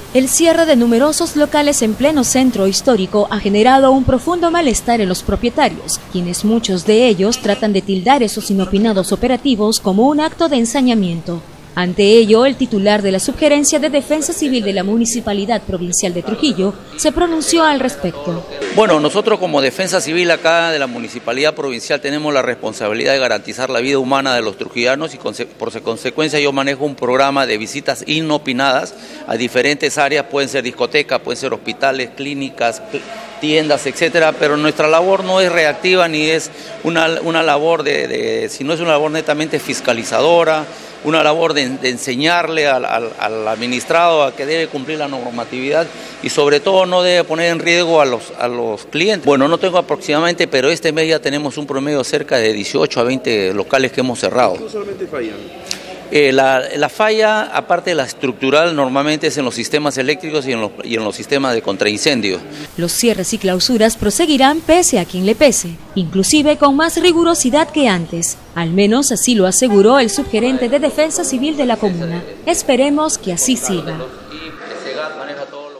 El cierre de numerosos locales en pleno centro histórico ha generado un profundo malestar en los propietarios, quienes muchos de ellos tratan de tildar esos inopinados operativos como un acto de ensañamiento. Ante ello, el titular de la Subgerencia de Defensa Civil de la Municipalidad Provincial de Trujillo se pronunció al respecto. Bueno, nosotros como Defensa Civil acá de la Municipalidad Provincial tenemos la responsabilidad de garantizar la vida humana de los trujillanos y por consecuencia yo manejo un programa de visitas inopinadas a diferentes áreas, pueden ser discotecas, pueden ser hospitales, clínicas, tiendas, etcétera, pero nuestra labor no es reactiva ni es una labor sino es una labor netamente fiscalizadora, una labor de enseñarle al administrado a que debe cumplir la normatividad y sobre todo no debe poner en riesgo a los clientes. Bueno, no tengo aproximadamente, pero este mes ya tenemos un promedio cerca de 18 a 20 locales que hemos cerrado. ¿Qué solamente fallan? La falla, aparte de la estructural, normalmente es en los sistemas eléctricos y en los sistemas de contraincendio. Los cierres y clausuras proseguirán pese a quien le pese, inclusive con más rigurosidad que antes. Al menos así lo aseguró el subgerente de Defensa Civil de la comuna. Esperemos que así siga.